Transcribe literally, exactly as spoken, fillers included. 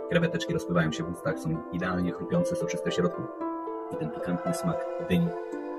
Kreweteczki rozpływają się w ustach, są idealnie chrupiące, soczyste w środku. I ten pikantny smak dyni